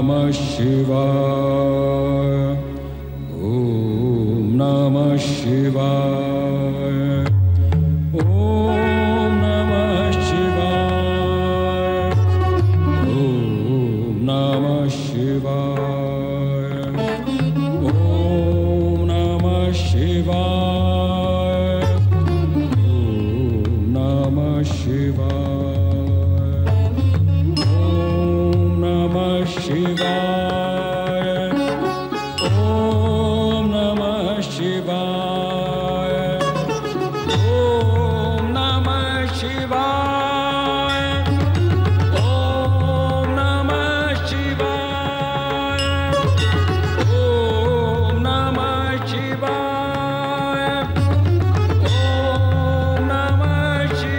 Namah Shivaya Om Namah Shivaya Om Namah Shivaya Om Namah Shivaya Om Namah Shivaya Om Namah Shivaya Om Namah Shivaya Om Namah Shivaya Om Namah Shivaya Om Namah Shivaya Om Namah Shivaya Om Namah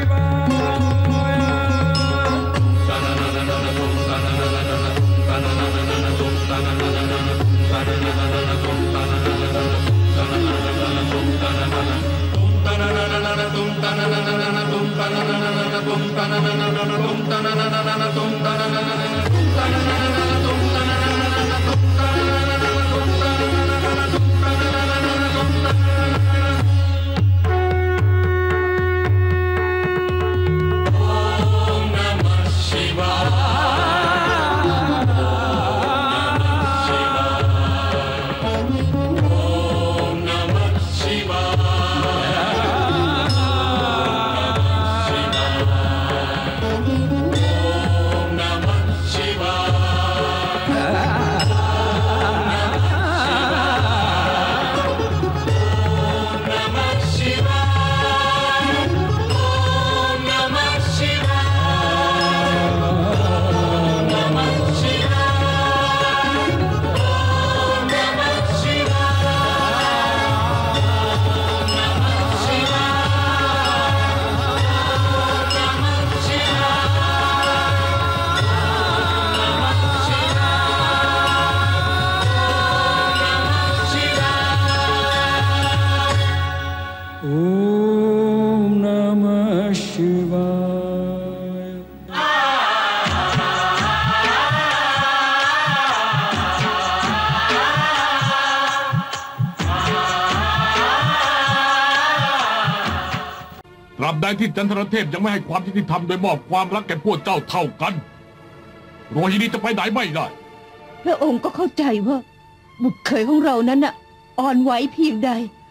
ตราบใดที่จันทรเทพยังไม่ให้ความยุติธรรมโดยมอบความรักแก่พวกเจ้าเท่ากันโรฮินีจะไปไหนไม่ได้พระองค์ก็เข้าใจว่าบุตรเขยของเรานั้นน่ะอ่อนไหวเพียงใด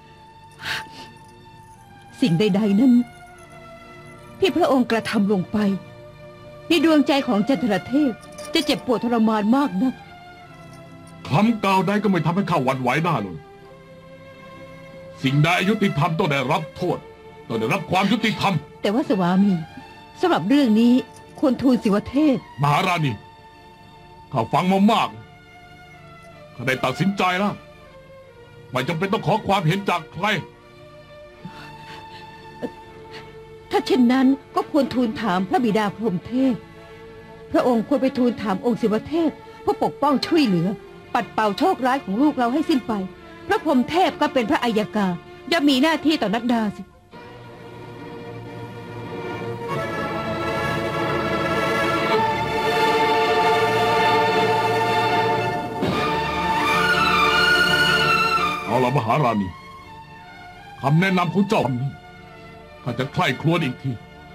สิ่งใดๆนั้นที่พระองค์กระทำลงไปในดวงใจของจันทรเทพจะเจ็บปวดทรมานมากนะคำกล่าวใดก็ไม่ทำให้ข้าหวั่นไหวได้เลยสิ่งใดอยุติธรรมต้องได้รับโทษต้องได้รับความยุติธรรมแต่ว่าสวามีสำหรับเรื่องนี้ควรทูลศิวเทพมหาราณีข้าฟังมามากข้าได้ตัดสินใจแล้วไม่จำเป็นต้องขอความเห็นจากใครถ้าเช่นนั้นก็ควรทูลถามพระบิดาพรหมเทพพระองค์ควรไปทูลถามองค์ศิวเทพเพื่อปกป้องช่วยเหลือปัดเป่าโชคร้ายของลูกเราให้สิ้นไปพระพรหมเทพก็เป็นพระอัยการย่อมมีหน้าที่ต่อนัดดาสิเอาละมหาราณีคำแนะนำของเจ้านี้ข้าจะใคร่ครวญอีกที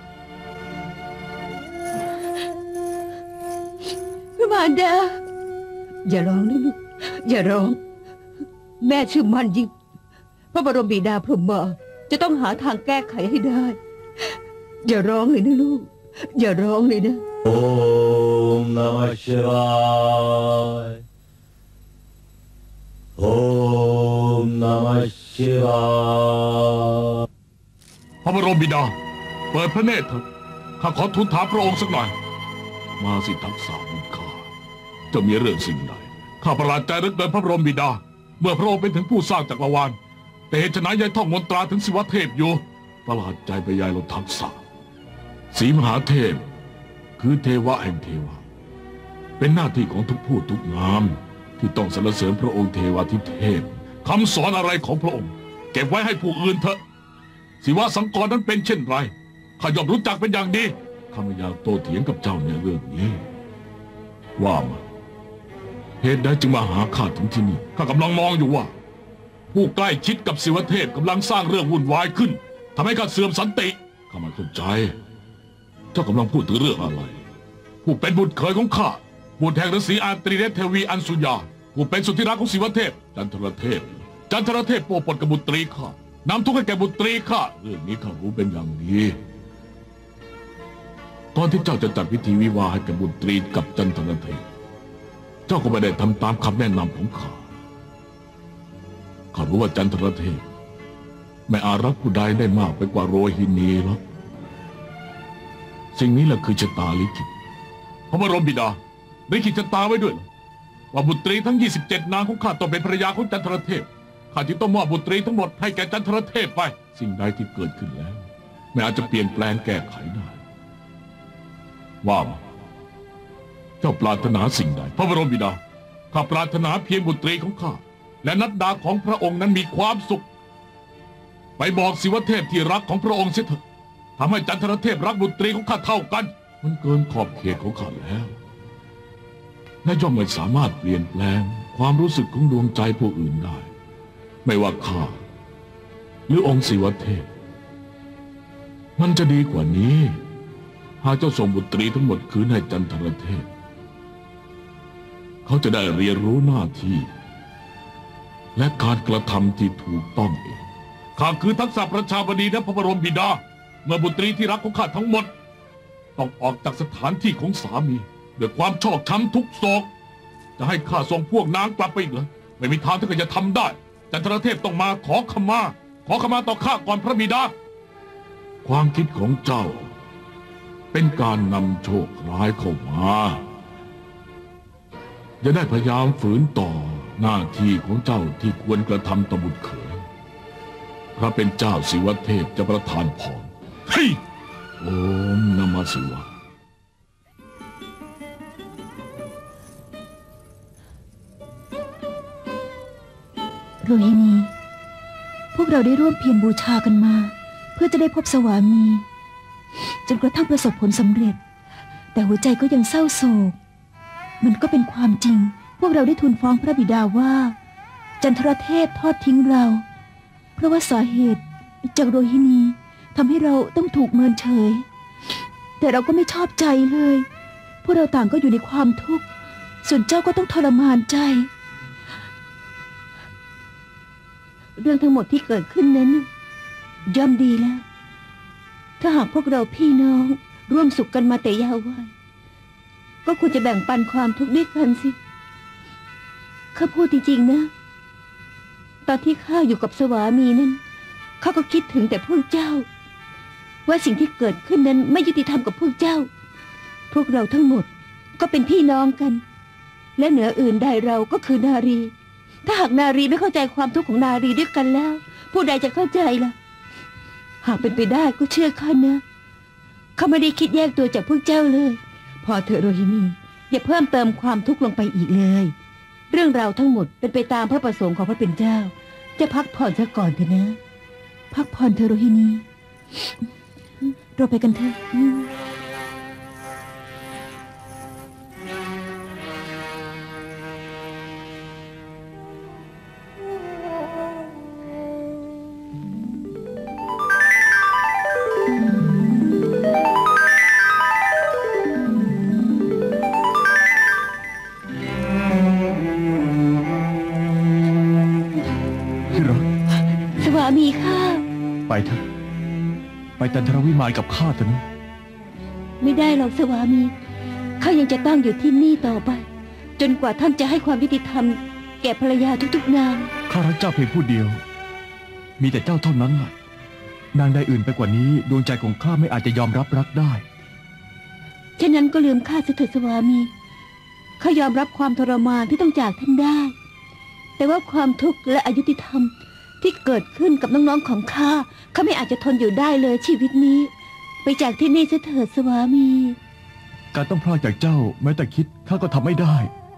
พระมารดาอย่าร้องนะลูกอย่าร้องแม่เชื่อมั่นยิ่งพระบรมบิดาพรหมจะต้องหาทางแก้ไขให้ได้อย่าร้องเลยนะลูกอย่าร้องเลยนะโอมนามชิวายโอมนามชิวายพระบรมบิดาเปิดพระเนตรเถิดข้าขอทูลถามพระองค์สักหน่อยมาสิทักษะบุญข้าจะมีเรื่องสิ่งใดข้าประหลาดใจเหลือเกินพระบรมบิดาเมื่อพระองค์เป็นถึงผู้สร้างจักรวาลแต่เหตุไฉนยายท่องมนตราถึงศิวเทพอยู่ประหลาดใจไปยายเราทักษะศรีมหาเทพคือเทวะแห่งเทวะเป็นหน้าที่ของทุกผู้ทุกงามที่ต้องสรรเสริญพระองค์เทวาธิเทพคำสอนอะไรของพระองค์เก็บไว้ให้ผู้อื่นเถอะศิวะสังกรนั้นเป็นเช่นไรข้ายอมรู้จักเป็นอย่างดีข้าไม่อยากโต้เถียงกับเจ้าในเรื่องนี้ว่ามาเหตุใดจึงมาหาข้าถึงที่นี่ข้ากำลังมองอยู่ว่า ผู้ใกล้ชิดกับศิวเทพกำลังสร้างเรื่องวุ่นวายขึ้นทำให้ข้าเสื่อมสันติข้าไม่เข้าใจเจ้ากำลังพูดถึงเรื่องอะไรผู้เป็นบุตรเขยของข้าบุตรแห่งฤาษีอาตรีเดชเทวีอันสุญญาผู้เป็นสุธิรักของศิวเทพจันทรเทพโปรปดกับบุตรีข้านำทุกข์ให้แก่บุตรีข้าเรื่องนี้ข้ารู้เป็นอย่างดีตอนที่เจ้าจะจัดพิธีวิวาห์ให้แก่บุตรีกับจันทรเทพเจ้าก็ไม่ได้ทำตามคำแนะนำของข้ารู้ว่าจันทรเทพไม่อาจรักผู้ใดได้มากไปกว่าโรฮินีหรอกสิ่งนี้แหละคือชะตาลิขิตพระบรมบิดาลิขิตชะตาไว้ด้วยว่าบุตรีทั้ง27นางของข้าต้องเป็นภรรยาของจันทรเทพข้าจึงต้องมอบบุตรีทั้งหมดให้แก่จันทรเทพไปสิ่งใดที่เกิดขึ้นแล้วไม่อาจจะเปลี่ยนแปลงแก้ไขได้ว่ามาเจ้าปรารถนาสิ่งใดพระบรมบิดาข้าปรารถนาเพียงบุตรีของข้าและนัดดาของพระองค์นั้นมีความสุขไปบอกศิวเทพที่รักของพระองค์เสียเถอะทำให้จันทรเทพรักบุตรีของข้าเท่ากันมันเกินขอบเขตของข้าแล้วและย่อมไม่สามารถเปลี่ยนแปลงความรู้สึกของดวงใจผู้อื่นได้ไม่ว่าข้าหรือองค์ศิวเทพมันจะดีกว่านี้หากเจ้าส่งบุตรีทั้งหมดคืนให้จันทรเทพเขาจะได้เรียนรู้หน้าที่และการกระทำที่ถูกต้องเองข้าคือทักษะประชาบดีและพระบรมบิดาเมื่อบุตรีที่รักของข้าทั้งหมดต้องออกจากสถานที่ของสามีด้วยความชอกช้ำทุกโศกจะให้ข้าส่งพวกนางกลับไปอีกเหรอไม่มีทางที่จะทำได้จันทรเทพต้องมาขอขมาต่อข้าก่อนพระบิดาความคิดของเจ้าเป็นการนำโชคร้ายเข้ามาอย่าได้พยายามฝืนต่อหน้าที่ของเจ้าที่ควรกระทำต่อบุตรเขยพระเป็นเจ้าศิวเทพจะประทานพรเฮ้ยโอมนมัสสิวะโรฮินีพวกเราได้ร่วมเพียรบูชากันมาเพื่อจะได้พบสวามีจนกระทั่งประสบผลสำเร็จแต่หัวใจก็ยังเศร้าโศกมันก็เป็นความจริงพวกเราได้ทูลฟ้องพระบิดาว่าจันทรเทพทอดทิ้งเราเพราะว่าสาเหตุจากโรฮินีทำให้เราต้องถูกเมินเฉยแต่เราก็ไม่ชอบใจเลยพวกเราต่างก็อยู่ในความทุกข์ส่วนเจ้าก็ต้องทรมานใจเรื่องทั้งหมดที่เกิดขึ้นนั้นย่อมดีแล้วถ้าหากพวกเราพี่น้องร่วมสุขกันมาแต่ยาววัยก็ควรจะแบ่งปันความทุกข์ด้วยกันสิข้าพูดจริงๆนะตอนที่ข้าอยู่กับสวามีนั้นข้าก็คิดถึงแต่พวกเจ้าว่าสิ่งที่เกิดขึ้นนั้นไม่ยุติธรรมกับพวกเจ้าพวกเราทั้งหมดก็เป็นพี่น้องกันและเหนืออื่นใดเราก็คือนารีถ้าหากนารีไม่เข้าใจความทุกข์ของนารีด้วยกันแล้วผู้ใดจะเข้าใจล่ะหากเป็นไปได้ก็เชื่อข้านะข้าไม่ได้คิดแยกตัวจากพวกเจ้าเลยพอเถอะโรฮินีอย่าเพิ่มเติมความทุกข์ลงไปอีกเลยเรื่องราวทั้งหมดเป็นไปตามพระประสงค์ของพระเป็นเจ้าจะพักผ่อนซะก่อนเถอะนะพักผ่อนเถอะโรฮินีเราไปกันเถอะไปเถอะไปจันทรวิมานกับข้าเถอะนะไม่ได้หรอกสวามีข้ายังจะต้องอยู่ที่นี่ต่อไปจนกว่าท่านจะให้ความยุติธรรมแก่ภรรยาทุกๆนางข้ารักเจ้าเพียงผู้เดียวมีแต่เจ้าเท่านั้นแหละนางใดอื่นไปกว่านี้ดวงใจของข้าไม่อาจจะยอมรับรักได้ฉะนั้นก็ลืมข้าเถิดสวามีข้ายอมรับความทรมานที่ต้องจากท่านได้แต่ว่าความทุกข์และอยุติธรรมที่เกิดขึ้นกับน้องๆของข้าไม่อาจจะทนอยู่ได้เลยชีวิตนี้ไปจากที่นี่เถิดสวามีการต้องพลากจากเจ้าแม้แต่คิดข้าก็ทำไม่ได้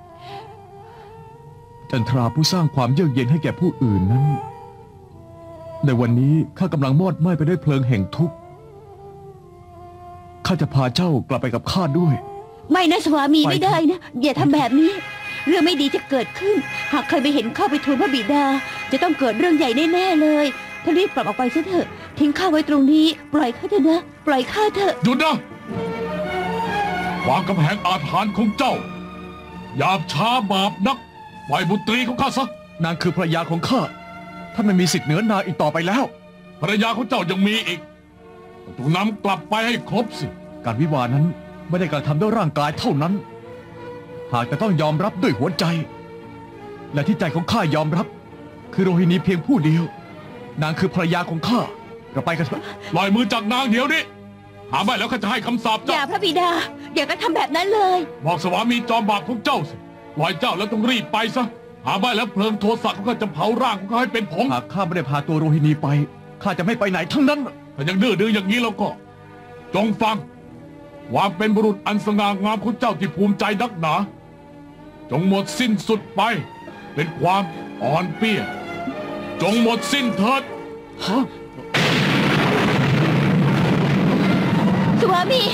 จันทราผู้สร้างความเยือกเย็นให้แก่ผู้อื่นนั้นในวันนี้ข้ากำลังมอดไหม้ไปด้วยเพลิงแห่งทุกข์ข้าจะพาเจ้ากลับไปกับข้าด้วยไม่นะสวามีไม่ได้นะอย่าทำแบบนี้เรื่องไม่ดีจะเกิดขึ้น หากใครไปเห็นเข้าไปทูลพระบิดา จะต้องเกิดเรื่องใหญ่แน่ๆเลยถ้ารีบกลับออกไปซะเถอะทิ้งข้าไว้ตรงนี้ปล่อยข้าเถอะนะปล่อยข้าเถอะหยุดนะวางกำแพงอาถรรพ์ของเจ้าหยาบช้าบาปนักปล่อยบุตรีของข้าซะนางคือภรรยาของข้าท่านไม่มีสิทธิ์เหนือนางอีกต่อไปแล้วภรรยาของเจ้ายังมีอีกต้องนำกลับไปให้ครบสิการวิวาห์นั้นไม่ได้กระทำด้วยร่างกายเท่านั้น หากจะต้องยอมรับด้วยหัวใจ และที่ใจของข้ายอมรับ คือโรฮินีเพียงผู้เดียวนางคือภรรยาของข้าเราไปกันเถอะปล่อยมือจากนางเดี๋ยวนี้หาไม่แล้วข้าจะให้คำสาปอเจ้าย่าพระบิดาอย่ากระทำแบบนั้นเลยบอกสวามีจอมบาปของเจ้าสิปล่อยเจ้าแล้วต้องรีบไปซะหาไม่แล้วเพลิงโทสะของข้าจะเผาร่างของข้าให้เป็นผงหากข้าไม่ได้พาตัวโรฮินีไปข้าจะไม่ไปไหนทั้งนั้นถ้ายังดื้อดึงอย่างนี้แล้วก็ จงฟังความเป็นบุรุษอันสง่างามของเจ้าที่ภูมิใจนักหนาจงหมดสิ้นสุดไป เป็นความอ่อนเปี้ยจงหมดสิ้นเถิดสวามี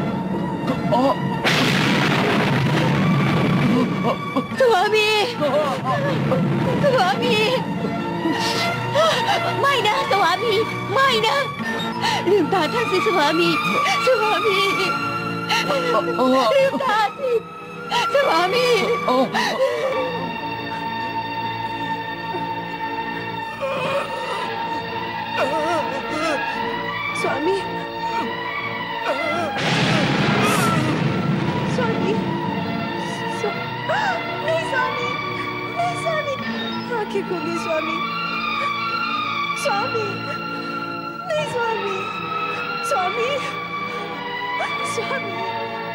สวามีสวามีไม่นะสวามีไม่นะลืมตาท่านสิสวามีสวามีลืมตาสิสวามีสวามีSwami, नहीं Swami, नहीं Swami, आंखें खोलिए Swami, Swami, नहीं Swami, Swami, Swami.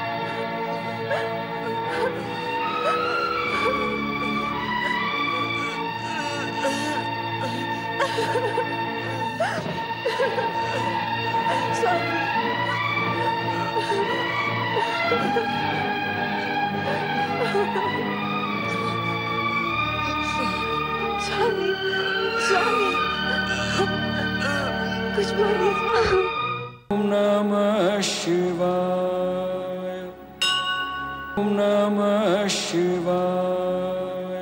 Swami. Swami, Swami, कुछ बोलिए Om Namah Shivaya. Om Namah Shivaya.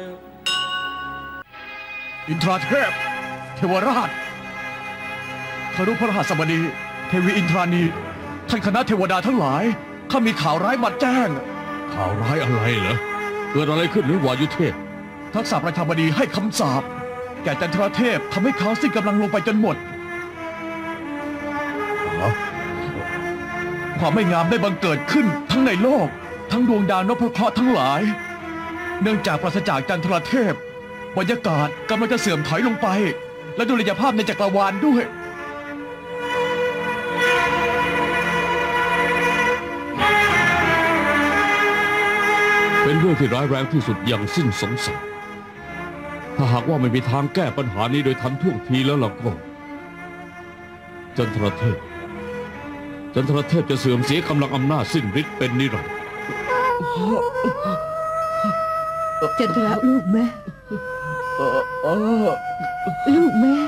อินทราเทพเทวราชคารุพระหัสบดีเทวีอินทรานีท่านคณะเทวดาทั้งหลายข้ามีข่าวร้ายมาแจ้งข่าวร้ายอะไรเหรอเกิดอะไรขึ้นหรือวายุเทพทักษะประชาบดีให้คำสาปแก่จันทรเทพทำให้เขาสิ้นกำลังลงไปจนหมดความไม่งามได้บังเกิดขึ้นทั้งในโลก ทั้งดวงดาวนพเคราะห์ทั้งหลาย เนื่องจากปราศจากจันทรเทพบรรยากาศกำลังจะเสื่อมถอยลงไป และดุลยภาพในจักรวาลด้วยเป็นเรื่องที่ร้ายแรงที่สุดอย่างสิ้นสงสัยถ้าหากว่าไม่มีทางแก้ปัญหานี้โดยทันท่วงทีแล้วล่ะก็จันทรเทพจะเสื่อมเสียกำลังอำนาจสิ้นฤทธิ์เป็นนิรันดร์จันทราลูกแม่ลูกแม่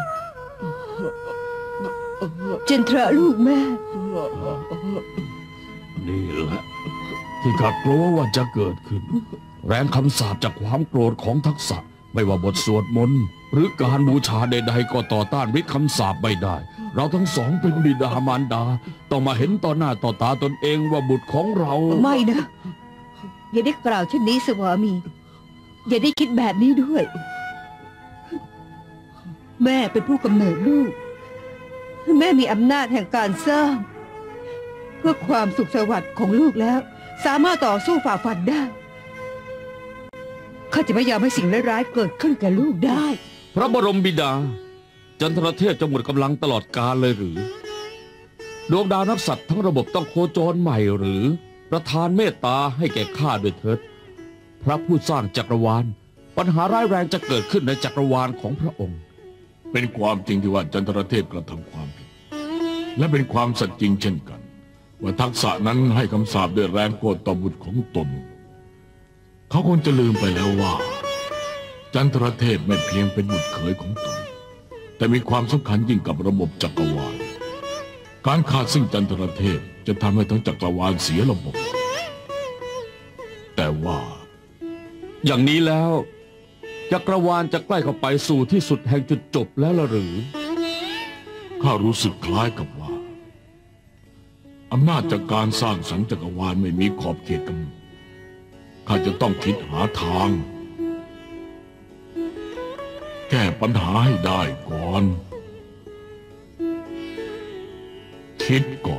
จันทราลูกแม่นี่แหละที่ข้ากลัวว่าจะเกิดขึ้น แรงคำสาปจากความโกรธของทักษะไม่ว่าบทสวดมนต์หรือการบูชาใดๆก็ต่อต้านฤทธิ์คำสาปไม่ได้ เราทั้งสองเป็นบิดามารดาต้องมาเห็นต่อหน้าต่อตาตนเองว่าบุตรของเราไม่นะ อย่าได้กล่าวเช่นนี้สวามี อย่าได้คิดแบบนี้ด้วย แม่เป็นผู้กำเนิดลูก แม่มีอำนาจแห่งการสร้าง เพื่อความสุขสวัสดิ์ของลูกแล้ว สามารถต่อสู้ฝ่าฟันได้ข้าจะไม่ยอมให้สิ่งร้ายๆเกิดขึ้นกับลูกได้พระบรมบิดา จันทรเทพจะหมดกำลังตลอดกาลเลยหรือดวงดาวนักสัตว์ทั้งระบบต้องโคจรใหม่หรือประทานเมตตาให้แก่ข้าด้วยเถิดพระผู้สร้างจักรวาลปัญหาร้ายแรงจะเกิดขึ้นในจักรวาลของพระองค์ เป็นความจริงที่ว่าจันทรเทพกระทำความผิดและเป็นความสัตย์จริงเช่นกันว่าทักษะนั้นให้คำสาปด้วยแรงโกรธต่อบุตรของตนเขาคงจะลืมไปแล้วว่า จันทรเทพไม่เพียงเป็นบุตรเขยของตนแต่มีความสำคัญยิ่งกับระบบจักรวาลการขาดซึ่งจันทรเทพจะทำให้ทั้งจักรวาลเสียระบบแต่ว่าอย่างนี้แล้วจักรวาลจะใกล้เข้าไปสู่ที่สุดแห่งจุดจบแล้วล่ะหรือข้ารู้สึกคล้ายกับว่าอำนาจจากการสร้างสรรค์จักรวาลไม่มีขอบเขตกำหนดข้าจะต้องคิดหาทาง แก้ปัญหาให้ได้ก่อน คิดก่อน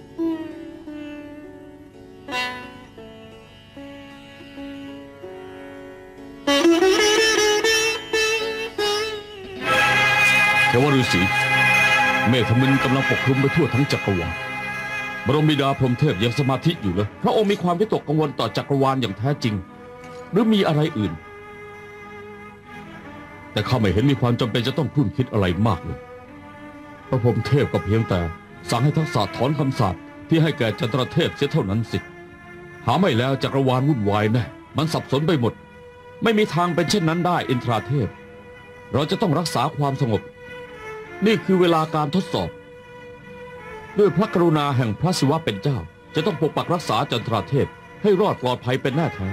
เทวฤาษีเมฆมึนกำลังปกคลุมไปทั่วทั้งจักรวาลบรมบิดาพรหมเทพยังสมาธิอยู่เลยพระองค์มีความวิตกกังวลต่อจักรวาลอย่างแท้จริงหรือมีอะไรอื่นแต่ข้าไม่เห็นมีความจำเป็นจะต้องครุ่นคิดอะไรมากเลยพระพรหมเทพก็เพียงแต่สั่งให้ทักษะถอนคำสาปที่ให้แก่จันทรเทพเสียเท่านั้นสิหาไม่แล้วจักรวาลวุ่นวายแน่มันสับสนไปหมดไม่มีทางเป็นเช่นนั้นได้อินทราเทพเราจะต้องรักษาความสงบนี่คือเวลาการทดสอบด้วยพระกรุณาแห่งพระศิวะเป็นเจ้าจะต้องปกปักรักษาจันทราเทพให้รอดปลอดภัยเป็นแน่แท้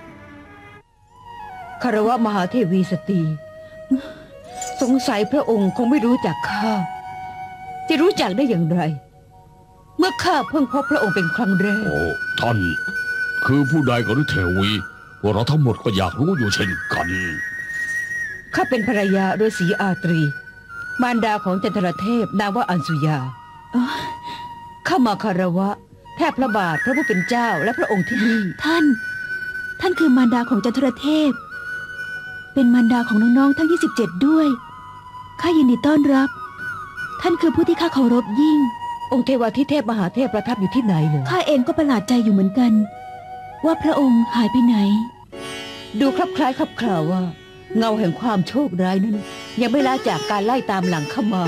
คารวะมหาเทวีสตรีสงสัยพระองค์คงไม่รู้จักข้าจะรู้จักได้อย่างไร เมื่อข้าเพิ่งพบพระองค์เป็นครั้งแรกโอ้ท่านคือผู้ใดก็หรือเทวีพวกเราทั้งหมดก็อยากรู้อยู่เช่นกันข้าเป็นภรรยาฤาษีอาตรีมารดาของจันทรเทพนามว่าอัญสุยาข้ามาคารวะแทบพระบาทพระผู้เป็นเจ้าและพระองค์ที่นี่ท่านคือมารดาของจันทรเทพเป็นมารดาของน้องๆทั้ง27ด้วยข้ายินดีต้อนรับท่านคือผู้ที่ข้าเคารพยิ่งองค์เทวาธิเทพมหาเทพประทับอยู่ที่ไหนเหรอข้าเองก็ประหลาดใจอยู่เหมือนกันว่าพระองค์หายไปไหนดูคลับคล้ายคลับคลาว่าเงาแห่งความโชคร้ายนั้นยังไม่ละจากการไล่ตามหลังเข้ามา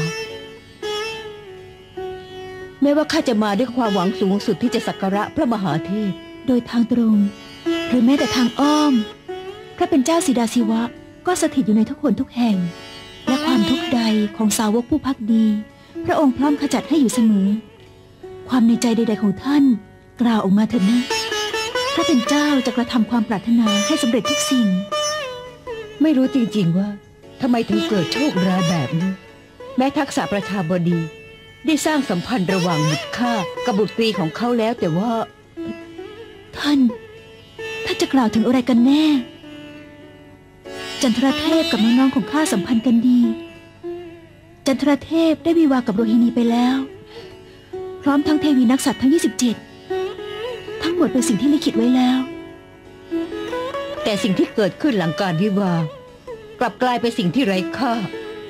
แม้ว่าข้าจะมาด้วยความหวังสูงสุดที่จะสักการะพระมหาเทพโดยทางตรงหรือแม้แต่ทางอ้อมพระเป็นเจ้าสีดาศิวะก็สถิตอยู่ในทุกคนทุกแห่งและความทุกข์ใดของสาวกผู้ภักดีพระองค์พร้อมขจัดให้อยู่เสมอความในใจใดๆของท่านกล่าวออกมาเถิดนะพระเป็นเจ้าจะกระทำความปรารถนาให้สำเร็จทุกสิ่งไม่รู้จริงๆว่าทำไมถึงเกิดโชคร้ายแบบนี้แม้ทักษะประชาบดีได้สร้างสัมพันธ์ระหว่างบุตรข้ากับบุตรีของเขาแล้วแต่ว่าท่านจะกล่าวถึงอะไรกันแน่จันทรเทพกับน้องๆของข้าสัมพันธ์กันดีจันทรเทพได้วิวากับโรฮินีไปแล้วพร้อมทั้งเทวีนักษัตริย์ทั้ง27ทั้งหมดเป็นสิ่งที่ลิขิตไว้แล้วแต่สิ่งที่เกิดขึ้นหลังการวิวากลับกลายเป็นสิ่งที่ไร้ค่า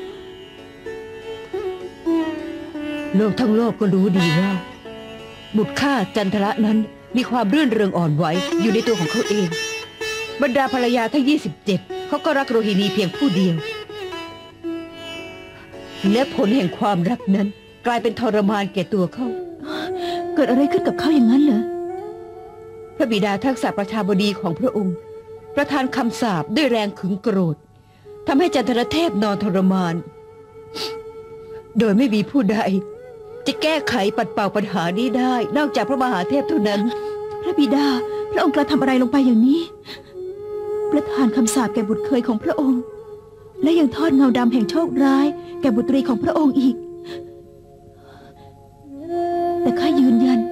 โลกทั้งโลกก็รู้ดีว่าบุตรข้าจันทระนั้นมีความรื่นเริงอ่อนไหวอยู่ในตัวของเขาเองบรรดาภรรยาทั้ง27เขาก็รักโรฮินีเพียงผู้เดียวและผลแห่งความรักนั้นกลายเป็นทรมานแก่ตัวเขาเกิดอะไรขึ้นกับเขาอย่างนั้นเหรอพระบิดาทักษะประชาบดีของพระองค์ประทานคำสาปด้วยแรงขึงโกรธทำให้จันทรเทพนอนทรมานโดยไม่มีผู้ใดจะแก้ไขปัดเป่าปัญหานี้ได้นอกจากพระมหาเทพเท่านั้นพระบิดาพระองค์กระทำอะไรลงไปอย่างนี้ประทานคำสาปแก่บุตรเคยของพระองค์และยังทอดเงาดำแห่งโชคร้ายแก่บุตรีของพระองค์อีกแต่ข้ายืนยัน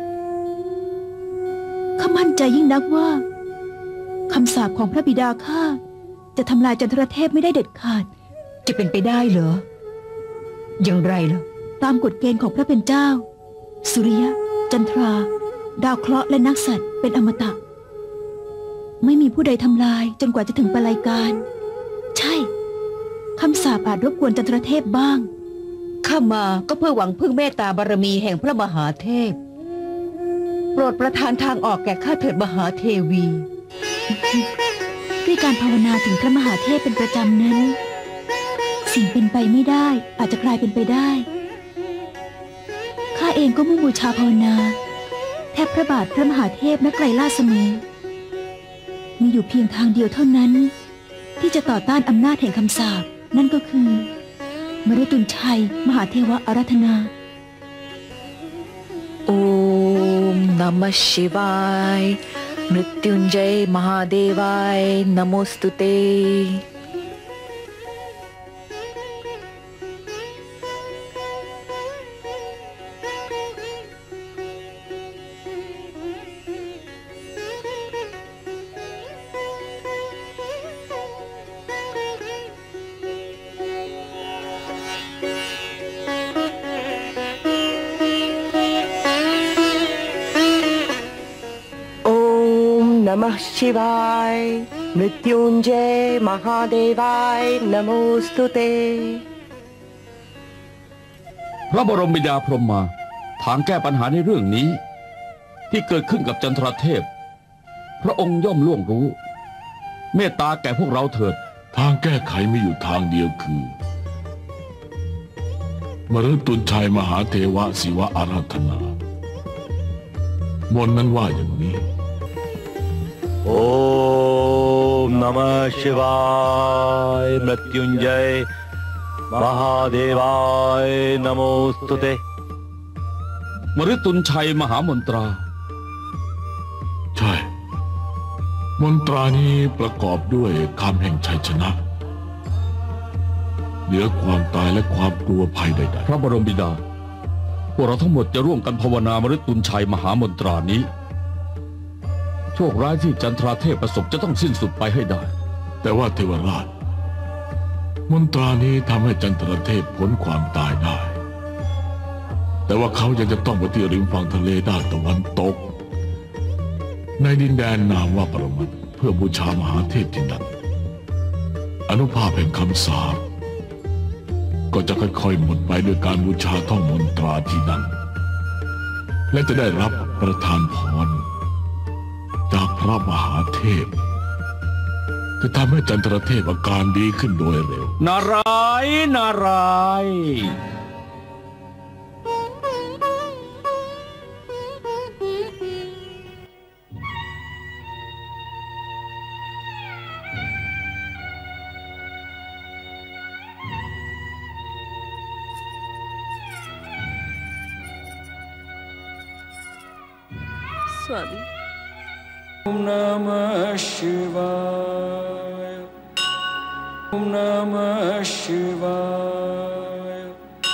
ข้ามั่นใจยิ่งนักว่าคำสาปของพระบิดาข้าจะทำลายจันทรเทพไม่ได้เด็ดขาดจะเป็นไปได้เหรออย่างไรล่ะตามกฎเกณฑ์ของพระเป็นเจ้าสุริยะจันทราดาวเคราะห์และนักษัตริย์เป็นอมตะไม่มีผู้ใดทำลายจนกว่าจะถึงปลายกาลใช่คำสาปอาจรบกวนจันทรเทพบ้างข้ามาก็เพื่อหวังพึ่งเมตตาบารมีแห่งพระมหาเทพโปรดประทานทางออกแก่ข้าเถิดมหาเทวีด้วยการภาวนาถึงพระมหาเทพเป็นประจำนั้นสิ่งเป็นไปไม่ได้อาจจะกลายเป็นไปได้ข้าเองก็มุ่งบูชาภาวนาแทบพระบาทพระมหาเทพนักไกลล่าเสมอมีอยู่เพียงทางเดียวเท่านั้นที่จะต่อต้านอำนาจแห่งคำสาปนั่นก็คือมฤตุลชัยมหาเทวะอาราธนาโอมนมัสชิวาย मृत्युंजय महादेवाय नमोस्तुते। नमः शिवाय मृत्युंजय महादेवाय नमोस्तुते। พระบรมบิดาพรหมมาทางแก้ปัญหาในเรื่องนี้ ที่เกิดขึ้นกับจันทรเทพพระองค์ย่อมล่วงรู้เมตตาแก่พวกเราเถิดทางแก้ไขมีอยู่ทางเดียวคือมฤตุลชัยมหาเทวะศิวะอาราธนามนต์นั้นว่าอย่างนี้ ओम नमः शिवाय मृत्युंजय महादेवाय नमोस्तुते มฤตุลชัยมหามนตราใช่มนตรานี้ประกอบด้วยคำแห่งชัยชนะเหนือความตายและความกลัวภัยใดพระบรมบิดาพวกเราทั้งหมดจะร่วมกันภาวนามฤตุลชัยมหามนตรานี้โชคร้ายที่จันทราเทพประสบจะต้องสิ้นสุดไปให้ได้ๆแต่ว่าเทวราชมนตรานี้ทำให้จันทรเทพพ้นความตายได้ แต่ว่าเขายังจะต้องไปที่ริมฝั่งทะเลด้านตะวันตกในดินแดนนามว่าปรมัตถ์เพื่อบูชามหาเทพที่นั่นอนุภาพแห่งคำสาปก็จะค่อยๆหมดไปด้วยการบูชาท่องมนตราที่นั่นและจะได้รับประทานพรจากพระมหาเทพจะทำให้จันทรเทพอาการดีขึ้นโดยเร็วนารายณ์นารายณ์ स्वामी ओम नमः शिवाय ओम नमः शिवाय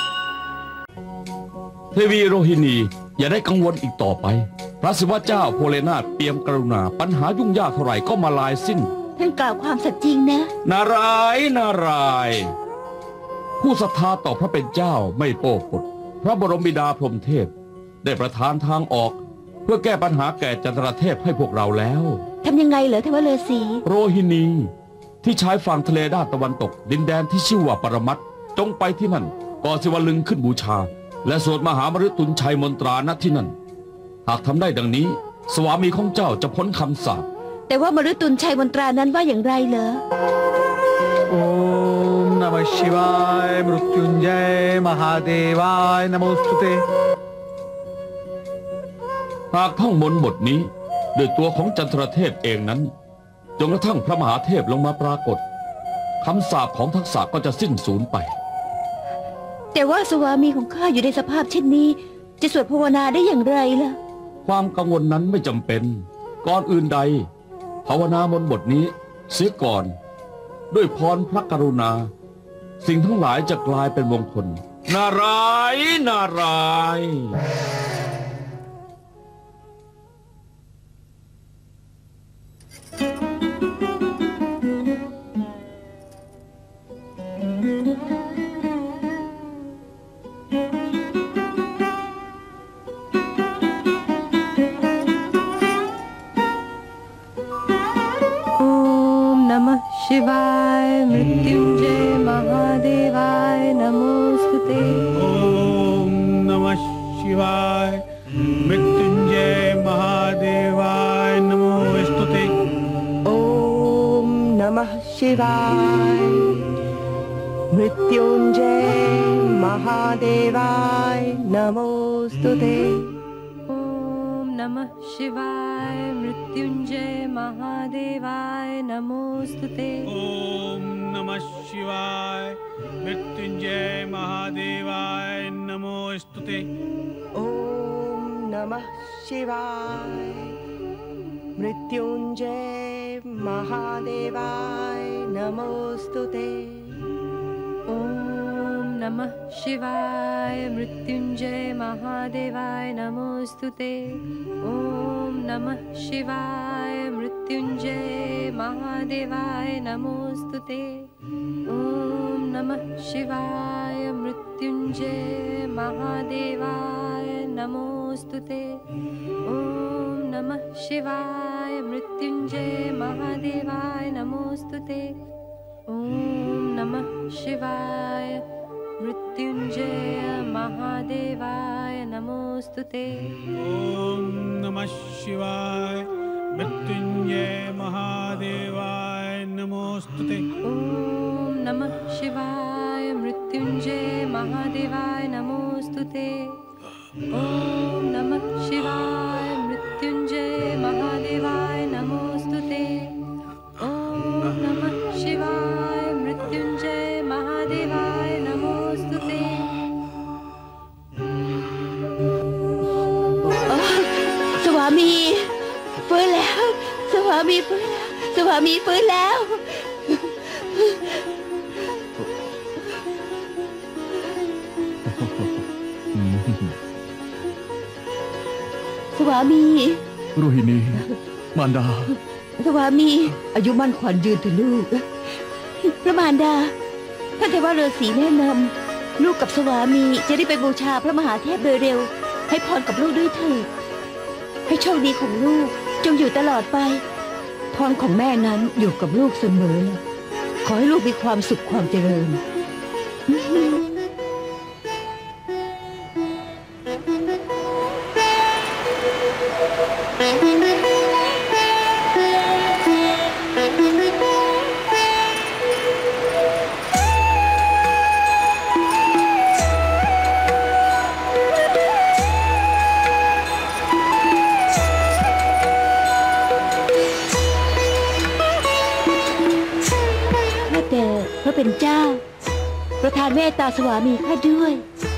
เทวีโรหินีอย่าได้กังวลอีกต่อไปพระศิวะเจ้าโพเลนาถเปี่ยมกรุณาปัญหายุ่งยากเท่าไหร่ก็มาลายสิ้นท่านกล่าวความสัตย์จริงนะนารายณ์นารายณ์ผู้ศรัทธาต่อพระเป็นเจ้าไม่โป้ปดพระบรมบิดาพรหมเทพได้ประทานทางออกเพื่อแก้ปัญหาแก่จันทรเทพให้พวกเราแล้วทำยังไงเหรอเทวฤาษีโรหินีที่ชายฝั่งทะเลด้านตะวันตกดินแดนที่ชื่อว่าปรมัตถ์จงไปที่นั่นก่อศิวลึงขึ้นบูชาและสวดมหามฤตุลชัยมนตราณที่นั่นหากทำได้ดังนี้สวามีของเจ้าจะพ้นคำสาปแต่ว่ามฤตุลชัยมนตรานั้นว่าอย่างไรเหรอ ओम नमः शिवाय मृत्युंजय महादेवाय नमोस्तुते หากท่องมนต์บทนี้ด้วยตัวของจันทรเทพเองนั้นจนกระทั่งพระมหาเทพลงมาปรากฏคำสาปของทักษะก็จะสิ้นสูญไปแต่ว่าสวามีของข้าอยู่ในสภาพเช่นนี้จะสวดภาวนาได้อย่างไรล่ะความกังวลนั้นไม่จำเป็นก่อนอื่นใดภาวนามนต์บทนี้เสียก่อนด้วยพรพระกรุณาสิ่งทั้งหลายจะกลายเป็นมงคลนารายณ์นารายณ์ शिवाय मृत्युंजय महादेवाय नमोस्तुते। ओम नमः शिवाय मृत्युंजय महादेवाय नमोस्तुते। ओम नमः शिवाय मृत्युंजय महादेवाय नमोस्तुते। ओम नमः शिवाय मृत्युंजय महादेवाय नमोस्तुते। ओम नमः शिवाय मृत्युंजय महादेवाय नमोस्तुते। ओम नमः शिवाय मृत्युंजय महादेवाय नमोस्तुते। ॐ नमः शिवाय मृत्युंजय महादेवाय नमोस्तुते। ॐ नमः शिवाय मृत्युंजय महादेवाय नमोस्तुते। ॐ नमः शिवाय मृत्युंजय महादेवाय नमोस्तुते। ॐ नमः शिवाय मृत्युंजय महादेवाय नमोस्तुते। ॐ नमः शिवाय मृत्युंजय महादेवाय नमोस्तुते। ॐ नमः शिवाय मृत्युंजय महादेवाय नमोस्तुते। ॐ नमः शिवाय मृत्युंजय महादेवाय नमोस्तुते। ॐ नमः शिवाय मृत्युंजय महादेवाय नमोस्तुते। ॐ नमः शिवाय मृत्युंजय महादेवाय नमोस्तुते। สวามีฟื้นแล้วสวามีฟื้นแล้วสวามีฟื้นแล้วสวามีโรฮินีมารดาสวามีอายุมั่นขวัญยืนเถอะลูกพระมารดาท่านเทวฤาษีแนะนำลูกกับสวามีจะได้ไปบูชาพระมหาเทพโดยเร็วให้พรกับลูกด้วยเถิดให้โชคดีของลูกจงอยู่ตลอดไปพรของแม่นั้นอยู่กับลูกเสมอขอให้ลูกมีความสุขความเจริญพระเป็นเจ้าประทานเมตตาสวามีข้าด้วย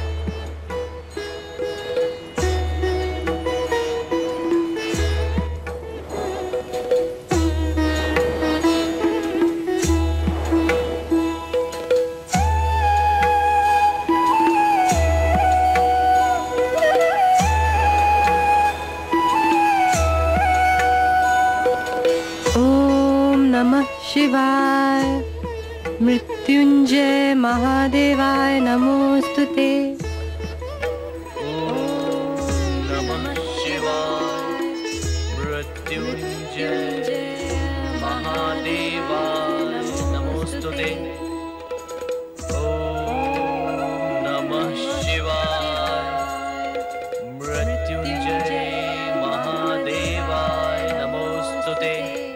शिवाय मृत्युंजय महादेवाय नमोस्तुते। नमः शिवाय मृत्युंजय महादेवाय नमोस्तुते। नमः शिवाय मृत्युंजय महादेवाय नमोस्तुते।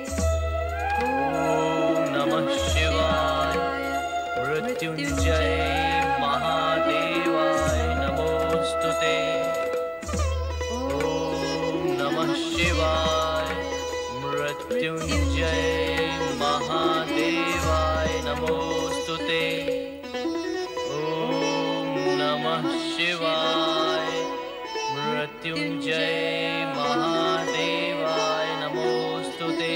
नमः शिवाय मृत्युंजय महादेवाय नमोस्तुते। नमः शिवाय मृत्युंजय महादेवाय नमोस्तुते। नमः शिवाय मृत्युंजय महादेवाय नमोस्तुते।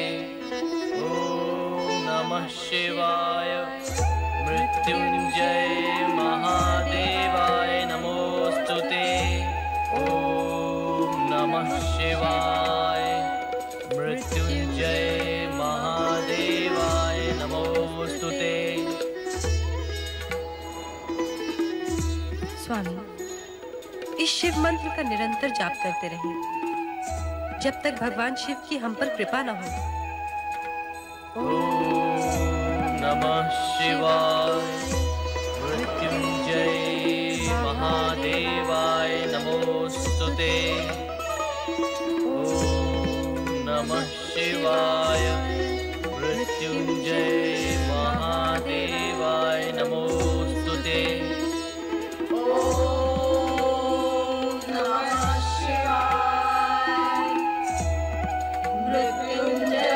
नमः शिवाय मृत्युंजय महादेवाय नमोस्तुते। नमः शिवाय मृत्युंजय महादेवाय नमोस्तुते। स्वामी, इस शिव मंत्र का निरंतर जाप करते रहें जब तक भगवान शिव की हम पर कृपा न हो। नमः शिवाय मृत्युंजय महादेवाय नमोस्तुते। नमः शिवाय मृत्युंजय महादेवाय नमोस्तुते। नमः शिवाय मृत्युंजय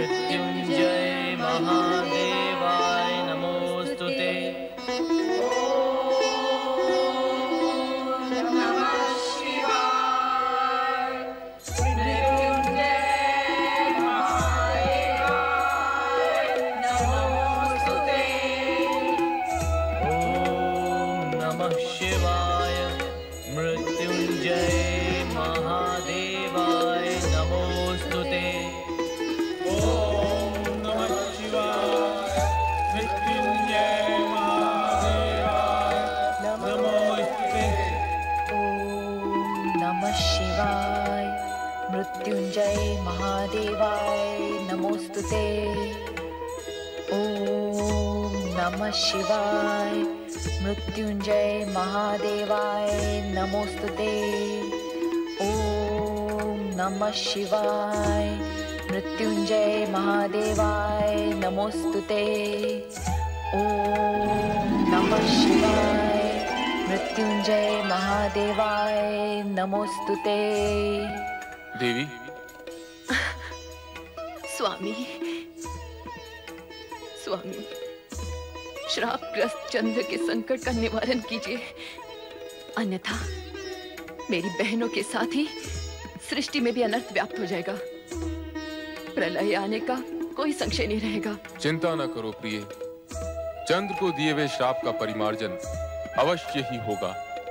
मृत्युंजय महादेवाय नमोस्तुते। मृत्युंजय महादेवाय नमोस्तुते। ओम नमः शिवाय मृत्युंजय महादेवाय नमोस्तुते। ओम नमः शिवाय मृत्युंजय महादेवाय नमोस्तुते। ओम नमः शिवाय मृत्युंजय महादेवाय नमोस्तुते। देवी। स्वामी, स्वामी, श्रापग्रस्त चंद्र के संकट का निवारण कीजिए, अन्यथा मेरी बहनों के साथ ही सृष्टि में भी अनर्थ व्याप्त हो जाएगा। प्रलय आने का कोई संशय नहीं रहेगा। चिंता न करो प्रिय, चंद्र को दिए हुए श्राप का परिमार्जन अवश्य ही होगा।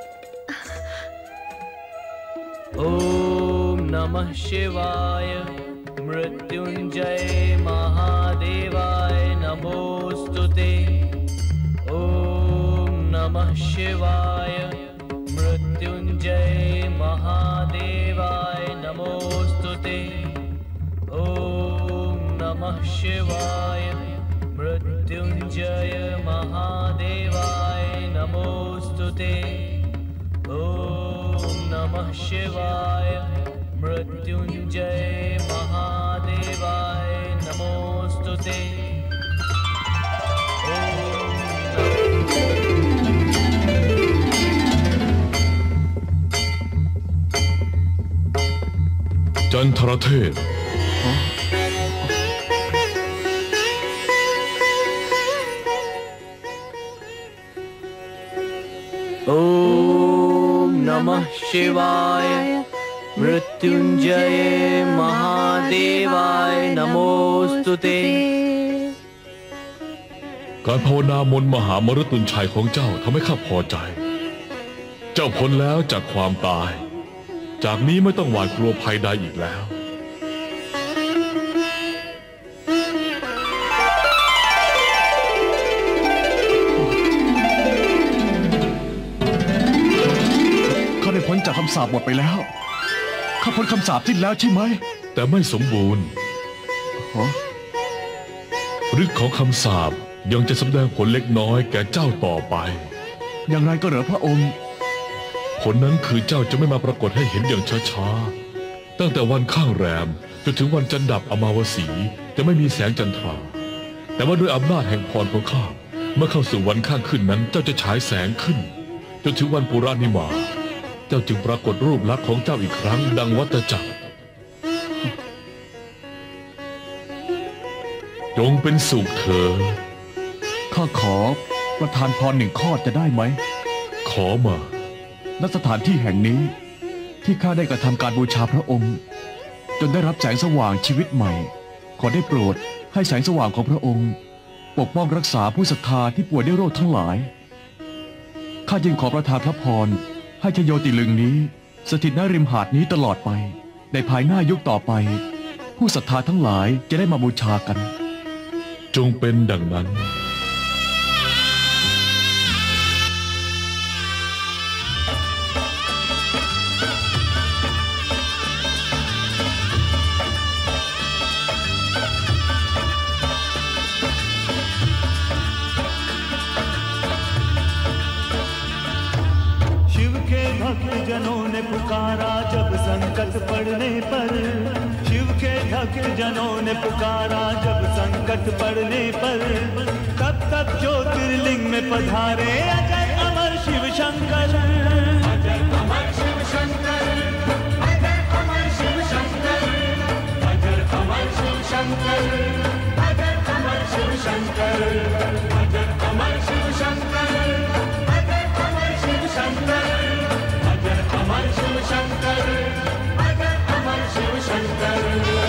ओम नमः शिवाय मृत्युंजय महादेवाय नमोस्तुते। ओम नमः शिवाय मृत्युंजय महादेवाय नमोस्तुते। ओम नमः शिवाय मृत्युंजय महादेवाय नमोस्तुते। ओम नमः शिवाय मृत्युंजय महादेवाय नमोस्तुते। जंथरथेर ओम नमः शिवाय मृत्युंजय महादेवाय नमोस्तुते। การภาวนามนต์มหามรุตุญชัยของเจ้าทำให้ข้าพอใจ เจ้าพ้นแล้วจากความตาย จากนี้ไม่ต้องหวาดกลัวภัยใดอีกแล้วข้าได้พ้นจากคำสาปหมดไปแล้วข้าพ้นคำสาปสิ้นแล้วใช่ไหมแต่ไม่สมบูรณ์ฤทธิ์ของคำสาปยังจะแสดงผลเล็กน้อยแก่เจ้าต่อไปอย่างไรก็เหรอพระองค์ผลนั้นคือเจ้าจะไม่มาปรากฏให้เห็นอย่างช้าๆตั้งแต่วันข้างแรมจนถึงวันจันทร์ดับอมาวสีจะไม่มีแสงจันทราแต่ว่าด้วยอำนาจแห่งพรของข้าเมื่อเข้าสู่วันข้างขึ้นนั้นเจ้าจะฉายแสงขึ้นจนถึงวันปุรานิมาเจ้าจึงปรากฏรูปลักษณ์ของเจ้าอีกครั้งดังวัฏจักรจงเป็นสุขเถิดข้าขอประทานพรหนึ่งข้อจะได้ไหมขอมาณสถานที่แห่งนี้ที่ข้าได้กระทำการบูชาพระองค์จนได้รับแสงสว่างชีวิตใหม่ขอได้โปรดให้แสงสว่างของพระองค์ปกป้องรักษาผู้ศรัทธาที่ป่วยด้วยโรคทั้งหลายข้าจึงขอประทานพระพรให้ชโยติลึงนี้สถิตณริมหาดนี้ตลอดไปในภายหน้ายุคต่อไปผู้ศรัทธาทั้งหลายจะได้มาบูชากันจงเป็นดังนั้น जनों ने पुकारा जब संकट पड़ने पर शिव के भक्त जनों ने पुकारा जब संकट पड़ने पर तब तब ज्योतिर्लिंग में पधारे अजय अमर शिव शंकर अजय अमर शिव शंकर अजय अमर शिव शंकर अजय अमर शिव शंकर शंकर भजन अमर शिव शंकर भजन अमर शिव शंकर भजन अमर शिव शंकर भजन अमर शिव शंकर भजन अमर शिव शंकर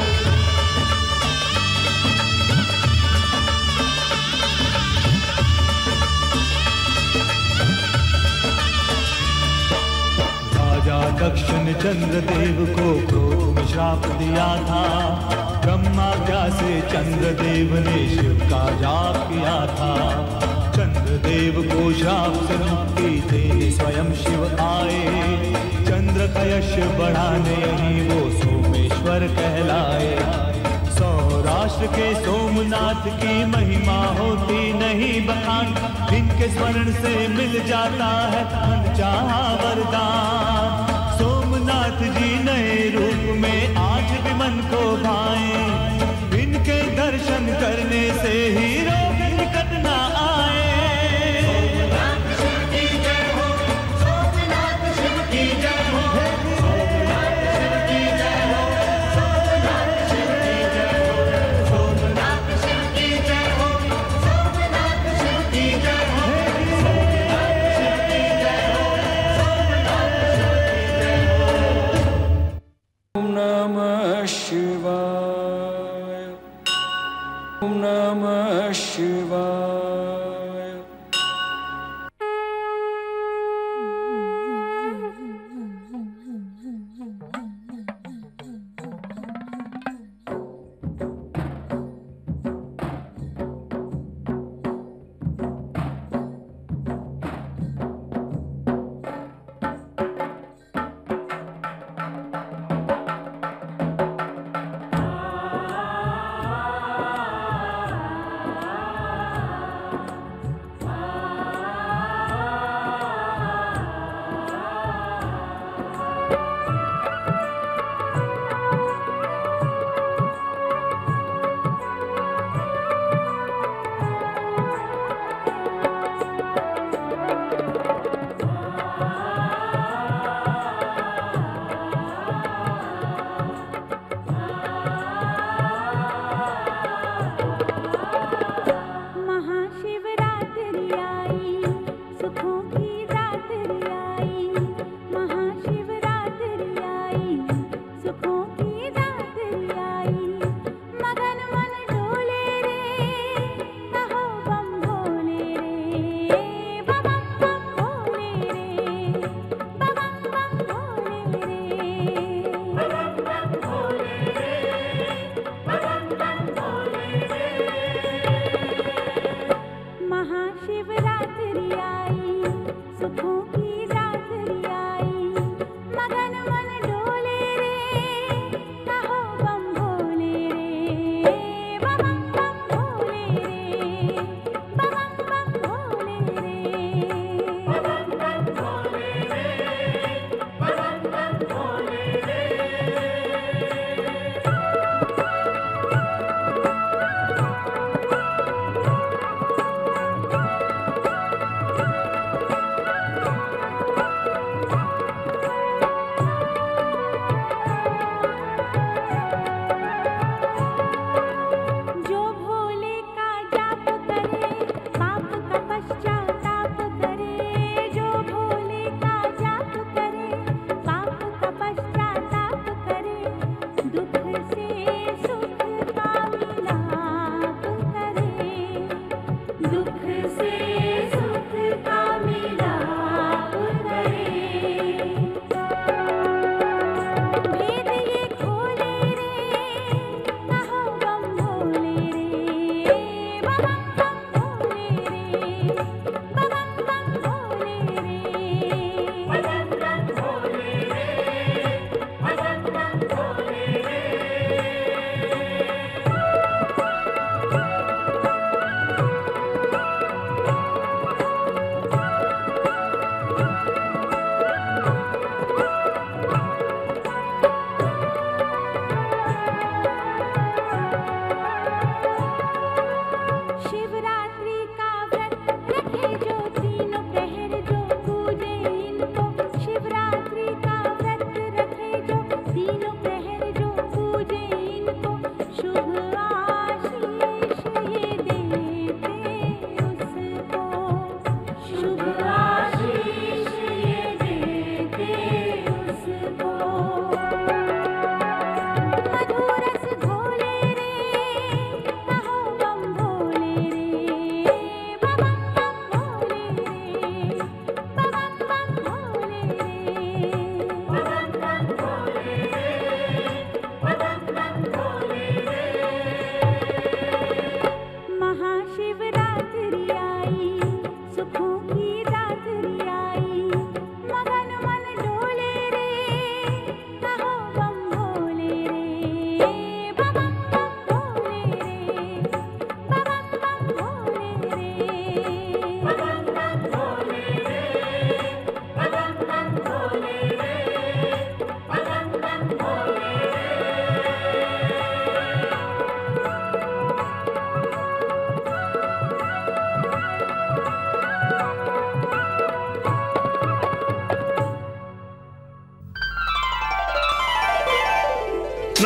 दक्षिण चंद्रदेव को क्रोध में श्राप दिया था। ब्रह्माज्ञा से चंद्रदेव ने शिव का जाप किया था। चंद्रदेव को श्राप से मुक्ति देने स्वयं शिव आए। चंद्र का यश बढ़ाने ही वो सोमेश्वर कहलाए। सौराष्ट्र के सोमनाथ की महिमा होती नहीं बखान। इनके स्मरण से मिल जाता है मनचाहा वरदान। सोमनाथ जी नए रूप में आज भी मन को भाए। इनके दर्शन करने से ही रोग निकट न आए। सोमनाथ शिव की जय हो, सोमनाथ शिव की जय हो, सोमनाथ शिव की जय हो, सोमनाथ शिव की जय हो, सोमनाथ शिव की जय हो, सोमनाथ शिव की जय हो, सोमनाथ शिव की जय हो, सोमनाथ शिव की जय हो। ओम नमः शिवाय। ओम नमः शिवाय।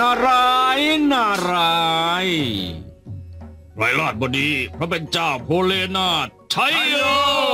นารายณ์นารายณ์ไพรราชบดีพระเป็นเจ้าโพเลนาถชัยโย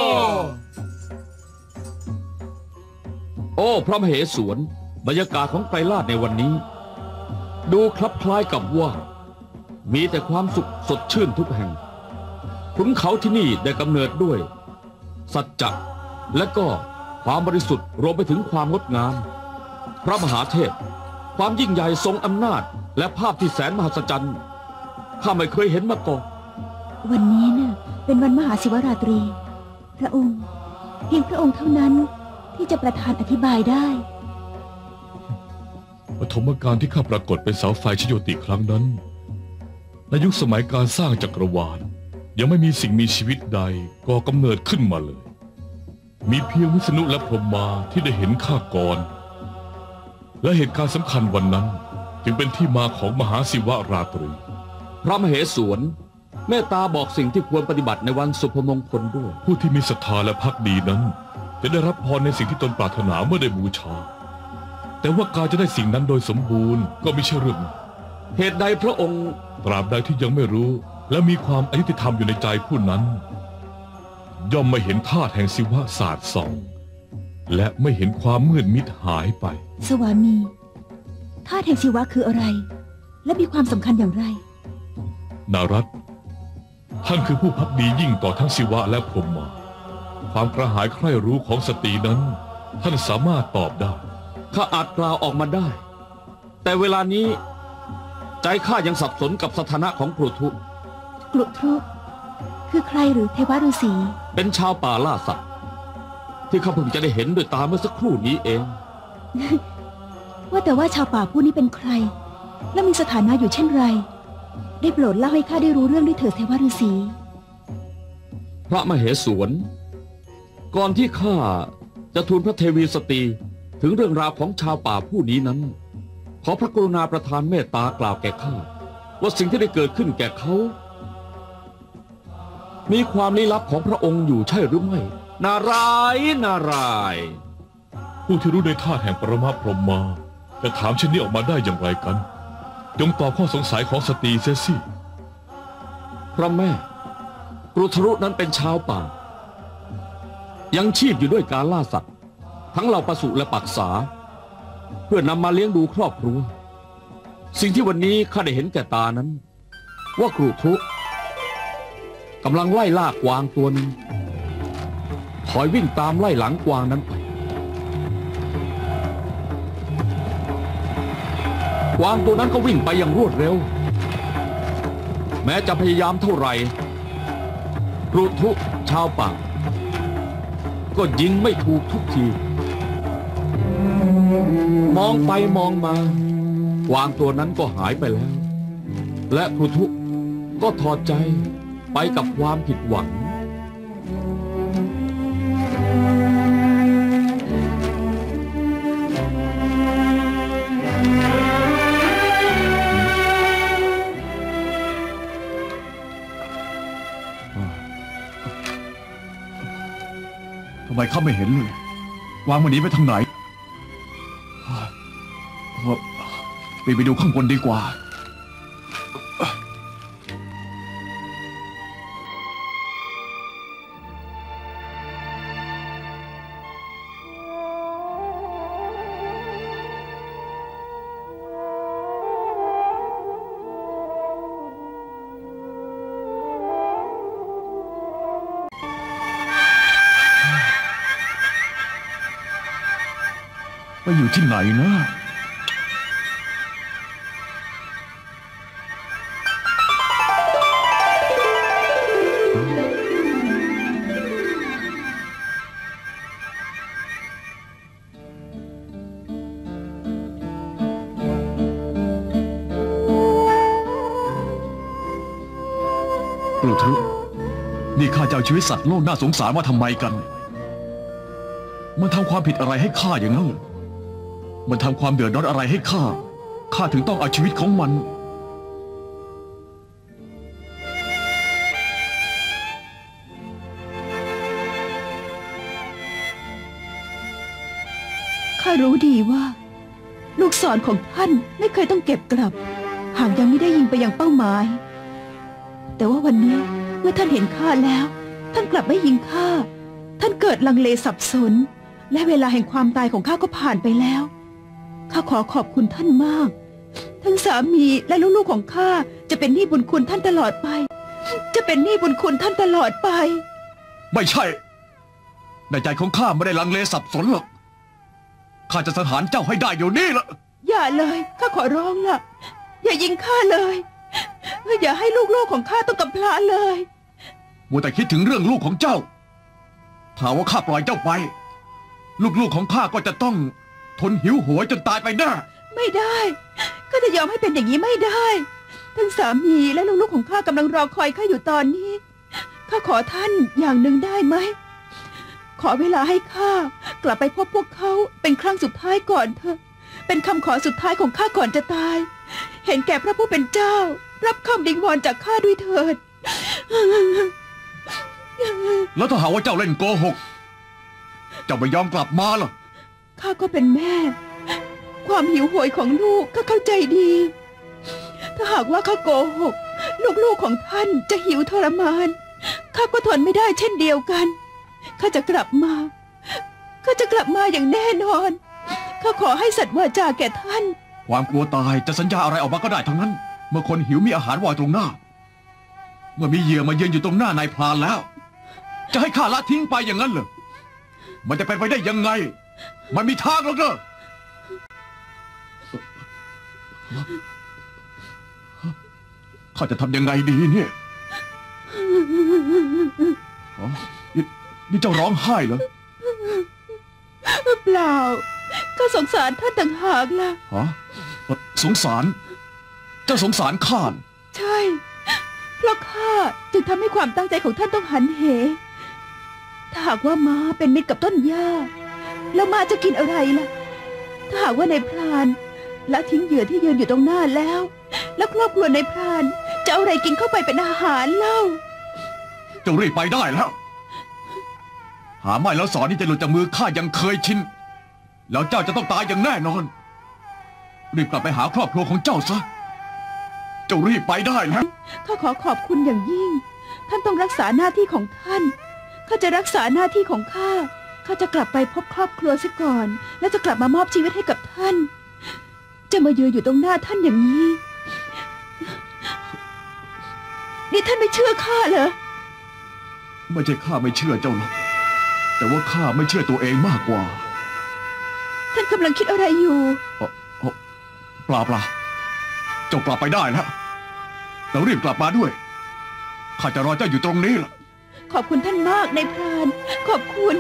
โอ้พระมเหสวนบรรยากาศของไพรราชในวันนี้ดูคลับคล้ายกับว่ามีแต่ความสุขสดชื่นทุกแห่งขุนเขาที่นี่ได้กำเนิดด้วยสัจจะและก็ความบริสุทธิ์รวมไปถึงความงดงามพระมหาเทพความยิ่งใหญ่ทรงอำนาจและภาพที่แสนมหัศจรรย์ข้าไม่เคยเห็นมาก่อนวันนี้น่ะเป็นวันมหาศิวราตรีพระองค์เพียงพระองค์เท่านั้นที่จะประทานอธิบายได้ปฐมกาลที่ข้าปรากฏเป็นเสาไฟชโยติครั้งนั้นในยุคสมัยการสร้างจักรวาลยังไม่มีสิ่งมีชีวิตใดก่อกำเนิดขึ้นมาเลยมีเพียงวิษณุและพรหมมาที่ได้เห็นข้าก่อนและเหตุการณ์สำคัญวันนั้นจึงเป็นที่มาของมหาศิวราตรีพระมเหสวนเมตตาบอกสิ่งที่ควรปฏิบัติในวันสุภมงคลด้วยผู้ที่มีศรัทธาและภักดีนั้นจะได้รับพรในสิ่งที่ตนปรารถนาเมื่อได้บูชาแต่ว่าการจะได้สิ่งนั้นโดยสมบูรณ์ก็ไม่ใช่เรื่องเหตุใดพระองค์ตราบใดที่ยังไม่รู้และมีความอยุติธรรมอยู่ในใจผู้นั้นย่อมไม่เห็นธาตุแห่งศิวะศาสตร์ส่องและไม่เห็นความมืดมิดหายไปสวามีธาตุแห่งศิวะคืออะไรและมีความสำคัญอย่างไรนารัตท่านคือผู้ภักดียิ่งต่อทั้งศิวะและพรหมมาความกระหายใคร่รู้ของสตรีนั้นท่านสามารถตอบได้ข้าอาจกล่าวออกมาได้แต่เวลานี้ใจข้ายังสับสนกับสถานะของกรุทุคือใครหรือเทวฤาษีเป็นชาวป่าล่าสัตว์ที่ข้าเพิ่งจะได้เห็นด้วยตาเมื่อสักครู่นี้เองว่าแต่ว่าชาวป่าผู้นี้เป็นใครและมีสถานะอยู่เช่นไรได้โปรดเล่าให้ข้าได้รู้เรื่องด้วยเถิดเทวฤาษีพระมเหสวนก่อนที่ข้าจะทูลพระเทวีสตรีถึงเรื่องราวของชาวป่าผู้นี้นั้นขอพระกรุณาประทานเมตตากล่าวแก่ข้าว่าสิ่งที่ได้เกิดขึ้นแก่เขามีความลี้ลับของพระองค์อยู่ใช่หรือไม่นารายณ์นารายณ์ผู้ที่รู้ในธาตุแห่งปรมาพรหมมาจะถามเช่นนี้ออกมาได้อย่างไรกันจงตอบข้อสงสัยของสตรีเสียสิพระแม่กรุทรุนั้นเป็นชาวป่ายังชีพอยู่ด้วยการล่าสัตว์ทั้งเหล่าปศุและปักษาเพื่อนำมาเลี้ยงดูครอบครัวสิ่งที่วันนี้ข้าได้เห็นแก่ตานั้นว่ากรุทรุกำลังไล่ล่ากวางตัวหนึ่งคอยวิ่งตามไล่หลังกวางนั้นไปกวางตัวนั้นก็วิ่งไปอย่างรวดเร็วแม้จะพยายามเท่าไหร่กรุทรุชาวป่าก็ยิงไม่ถูกทุกทีมองไปมองมากวางตัวนั้นก็หายไปแล้วและกรุทรุก็ถอดใจไปกับความผิดหวังทำไมข้าไม่เห็นเลย วางมันหนีไปทางไหนไปดูข้างบนดีกว่าไปอยู่ที่ไหนนะกรุทรุนี่ข้าจะเอาชีวิตสัตว์โลกน่าสงสารมาทำไมกันมันทำความผิดอะไรให้ข้าอย่างนั้นมันทำความเดือดร้อนอะไรให้ข้าถึงต้องเอาชีวิตของมันข้ารู้ดีว่าลูกศรของท่านไม่เคยต้องเก็บกลับ หากยังไม่ได้ยิงไปยังเป้าหมาย แต่ว่าวันนี้เมื่อท่านเห็นข้าแล้ว ท่านกลับไม่ยิงข้าท่านเกิดลังเลสับสนและเวลาแห่งความตายของข้าก็ผ่านไปแล้วข้าขอขอบคุณท่านมากทั้งสามีและลูกๆของข้าจะเป็นหนี้บุญคุณท่านตลอดไปจะเป็นหนี้บุญคุณท่านตลอดไปไม่ใช่ในใจของข้าไม่ได้ลังเลสับสนหรอกข้าจะสังหารเจ้าให้ได้เดี๋ยวนี้ละอย่าเลยข้าขอร้องล่ะอย่ายิงข้าเลยอย่าให้ลูกๆของข้าต้องกำพร้าเลยมัวแต่คิดถึงเรื่องลูกของเจ้าถ้าว่าข้าปล่อยเจ้าไปลูกๆของข้าก็จะต้องทนหิวโหยจนตายไปแน่ไม่ได้ข้าจะยอมให้เป็นอย่างนี้ไม่ได้ทั้งสามีและลูกๆของข้ากำลังรอคอยข้าอยู่ตอนนี้ข้าขอท่านอย่างหนึ่งได้ไหมขอเวลาให้ข้ากลับไปพบพวกเขาเป็นครั้งสุดท้ายก่อนเถอะเป็นคำขอสุดท้ายของข้าก่อนจะตายเห็นแก่พระผู้เป็นเจ้ารับคำวิงวอนจากข้าด้วยเถิดแล้วถ้าหาว่าเจ้าเล่นโกหกเจ้าไม่ยอมกลับมาหรอข้าก็เป็นแม่ความหิวโหยของลูกข้าเข้าใจดีถ้าหากว่าข้าโกหกลูกๆของท่านจะหิวทรมานข้าก็ทนไม่ได้เช่นเดียวกันข้าจะกลับมาอย่างแน่นอนข้าขอให้สัตย์วาจาแก่ท่านความกลัวตายจะสัญญาอะไรออกมาก็ได้ทั้งนั้นเมื่อคนหิวมีอาหารวางตรงหน้าเมื่อมีเหยื่อมายืนอยู่ตรงหน้านายพรานแล้วจะให้ข้าละทิ้งไปอย่างนั้นเหรอมันจะเป็นไปได้ยังไงมันมีทางหรอกเนอะข้าจะทำยังไงดีเนี่ยนี่เจ้าร้องไห้เหรอเปล่าข้าสงสารท่านต่างหากล่ะสงสารเจ้าสงสารข้าใช่เพราะข้าจึงทำให้ความตั้งใจของท่านต้องหันเหถ้าหากว่าม้าเป็นมิตรกับต้นหญ้าแล้วม้าจะกินอะไรล่ะถ้าหากว่าในพรานละทิ้งเหยื่อที่ยืนอยู่ตรงหน้าแล้วครอบครัวในพรานจะเอาอะไรกินเข้าไปเป็นอาหารเล่าเจ้ารีบไปได้แล้วหาไม่แล้วสอนที่จะหลุดจากมือข้ายังเคยชินแล้วเจ้าจะต้องตายอย่างแน่นอนรีบกลับไปหาครอบครัวของเจ้าซะเจ้ารีบไปได้แล้วข้าขอขอบคุณอย่างยิ่งท่านต้องรักษาหน้าที่ของท่านข้าจะรักษาหน้าที่ของข้าจะกลับไปพบครอบครัวซะก่อนแล้วจะกลับมามอบชีวิตให้กับท่านจะมายืนอยู่ตรงหน้าท่านอย่างนี้นี่ท่านไม่เชื่อข้าเหรอไม่ใช่ข้าไม่เชื่อเจ้าหรอกแต่ว่าข้าไม่เชื่อตัวเองมากกว่าท่านกำลังคิดอะไรอยู่เปล่าเจ้ากลับไปได้แล้วเรารีบกลับมาด้วยข้าจะรอเจ้าอยู่ตรงนี้ล่ะขอบคุณท่านมากนายพรานขอบคุณ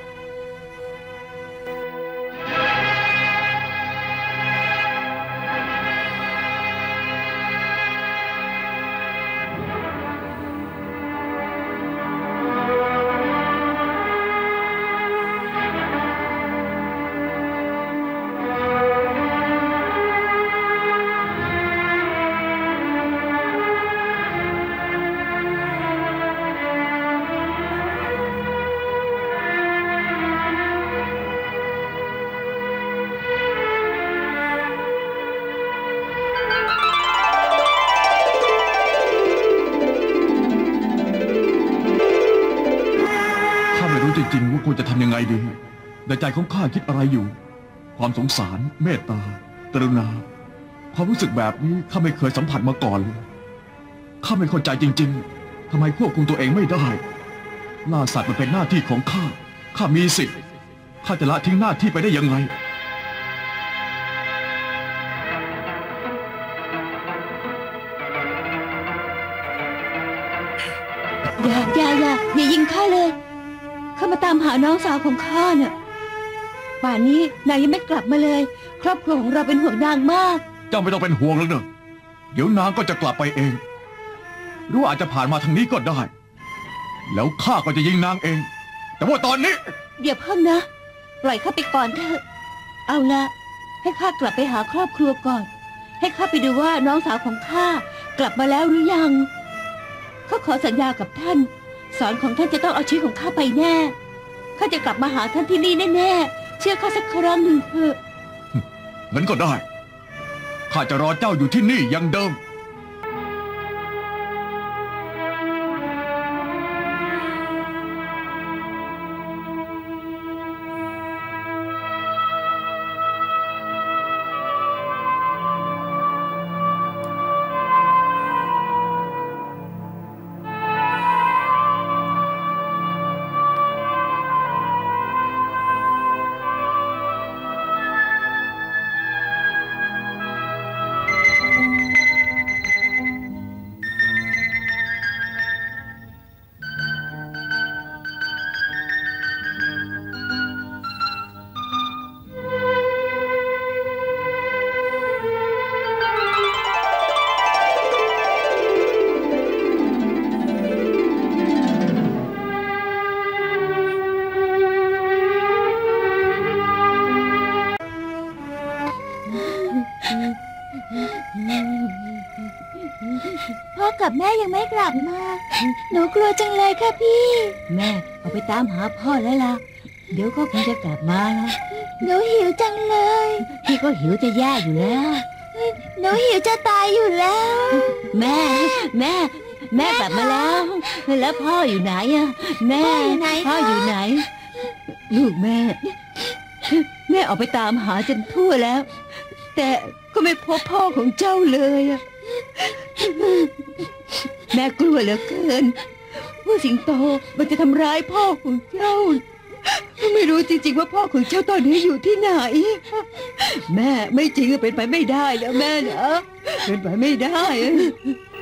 จริงๆว่าควรจะทำยังไงดีในใจของข้าคิดอะไรอยู่ความสงสารเมตตากรุณาความรู้สึกแบบนี้ข้าไม่เคยสัมผัสมาก่อนเลยข้าไม่เข้าใจจริงๆทำไมควบคุมตัวเองไม่ได้ล่าสัตว์มันเป็นหน้าที่ของข้ามีสิทธิ์ข้าจะละทิ้งหน้าที่ไปได้ยังไงอย่ายิงข้าเลยข้ามาตามหาน้องสาวของข้าเนี่ยป่านนี้นายยังไม่กลับมาเลยครอบครัวของเราเป็นห่วงนางมากเจ้าไม่ต้องเป็นห่วงแล้วเนอะเดี๋ยวนางก็จะกลับไปเองหรืออาจจะผ่านมาทางนี้ก็ได้แล้วข้าก็จะยิงนางเองแต่ว่าตอนนี้เดี๋ยวเพิ่งนะปล่อยข้าไปก่อนเถอะเอาละให้ข้ากลับไปหาครอบครัวก่อนให้ข้าไปดูว่าน้องสาวของข้ากลับมาแล้วหรือยังข้าขอสัญญากับท่านสอนของท่านจะต้องเอาชีวิตของข้าไปแน่ข้าจะกลับมาหาท่านที่นี่แน่ๆเชื่อข้าสักครั้งหนึ่งเถอะงั้นก็ได้ ข้าจะรอเจ้าอยู่ที่นี่อย่างเดิมพ่อกับแม่ยังไม่กลับมา หนูกลัวจังเลยค่ะพี่แม่เอาไปตามหาพ่อแล้วล่ะ เดี๋ยวก็คงจะกลับมาแล้วหนูหิวจังเลยพี่ก็หิวจะแย่อยู่แล้วหนูหิวจะตายอยู่แล้วแม่กลับมาแล้ว แล้วพ่ออยู่ไหนอะแม่พ่ออยู่ไหน ลูกแม่ ออกไปตามหาจนทั่วแล้ว แต่ก็ไม่พบพ่อของเจ้าเลยอะแม่กลัวเหลือเกินว่าสิงโตมันจะทำร้ายพ่อของเจ้า ไม่รู้จริงๆว่าพ่อของเจ้าตอนนี้อยู่ที่ไหน แม่ไม่จริงเป็นไปไม่ได้แล้วแม่นะเป็นไปไม่ได้